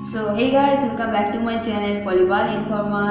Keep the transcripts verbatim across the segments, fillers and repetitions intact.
So hey guys, welcome back to my channel Polyball Informer.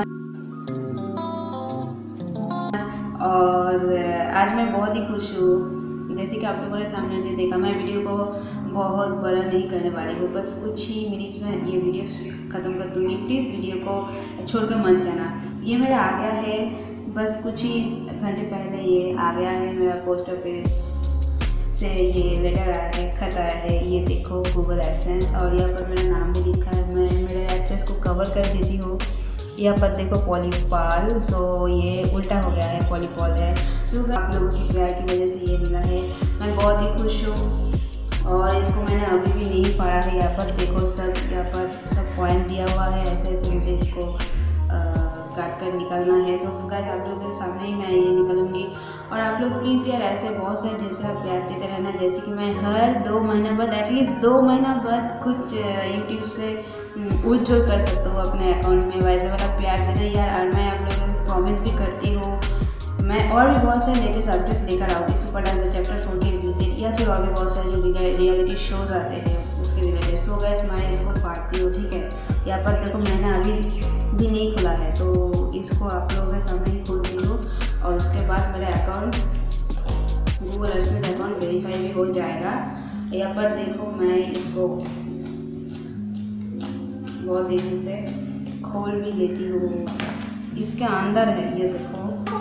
और आज मैं बहुत ही खुश हूँ। जैसे कि आप लोगों ने थंबनेल में देखा, मैं वीडियो को बहुत बड़ा नहीं करने वाली हूँ, बस कुछ ही मिनट्स में ये वीडियो ख़त्म कर दूँगी। प्लीज़ वीडियो को छोड़कर मत जाना। ये मेरा आ गया है, बस कुछ ही घंटे पहले ये आ गया है मेरा पोस्ट ऑफिस से। ये लेटर आया है, खत आया है, ये देखो गूगल एडसेंस, और यहाँ पर मेरा नाम भी लिखा है। मैं मेरे एड्रेस को कवर कर देती हूँ। यहाँ पर देखो पॉलीपॉल, सो ये उल्टा हो गया है, पॉलीपॉल है। सो आप लोगों की प्यार की वजह से ये मिला है, मैं बहुत ही खुश हूँ। और इसको मैंने अभी भी नहीं पढ़ा है। यहाँ पर देखो सब, यहाँ पर सब पॉइंट दिया हुआ है, ऐसे ऐसे मुझे इसको काट कर निकलना है। सो गाइस, आप लोगों के सामने ही मैं ये निकलूँगी। और आप लोग प्लीज़ यार ऐसे बहुत सारे ढेर सारा प्यार देते रहना। जैसे कि मैं हर दो महीने बाद, एटलीस्ट दो महीना बाद कुछ यूट्यूब से विथड्रॉ कर सकता हूँ अपने अकाउंट में। वैसे वाला प्यार देना यार। और मैं आप लोगों को प्रॉमिस भी करती हूँ, मैं और भी बहुत सारे लेटेस्ट अपडेट्स लेकर आऊँगी। Super dancer chapter fourteen related, या फिर और भी बहुत सारे जो रियलिटी शोज़ आते हैं उसके रिलेटेड। सो गाइस, मैं इसको पाती हूँ, ठीक है। यहाँ पर देखो मैंने अभी भी नहीं खुला है, तो इसको आप लोगों के सामने ही खोलती हूँ। और उसके बाद मेरा account, Google AdSense account verify भी हो जाएगा। यहाँ पर देखो मैं इसको बहुत तेज़ी से खोल भी लेती हूँ। इसके अंदर है, ये देखो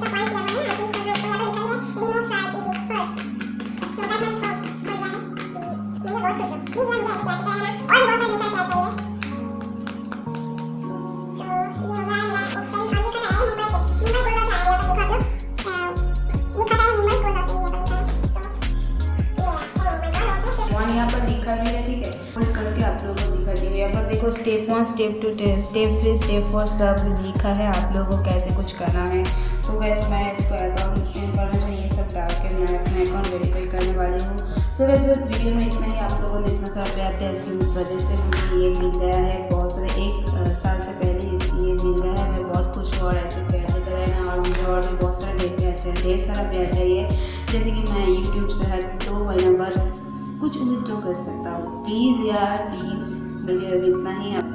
यहाँ पर लिखा भी है, ठीक है। फोल्ड करके आप लोगों को दिखा दीजिए। यहाँ पर देखो step one, step two, step three, step four सब लिखा है आप लोगों को कैसे कुछ करना है। तो वैसे मैं इसको अकाउंट इन्फॉर्मेशन ये सब डाल के मैं अपने अकाउंट वेरीफाई करने वाली हूँ। सो वैसे बस वीडियो में इतना ही। आप लोगों ने इतना सारा प्यार दिया, इसकी वजह से मुझे ये मिल गया है। बहुत सारे एक साल से पहले ये मिल गया है। मैं बहुत खुश हूँ। और ऐसे प्यार देते रहना, और मुझे और भी बहुत सारा ढेर प्यार चाहिए, ढेर सारा प्यार चाहिए। जैसे कि मैं यूट्यूब से हर दो महीने बाद कुछ विथड्रॉ कर सकता हूँ। प्लीज़ यार, प्लीज़ वीडियो में इतना ही।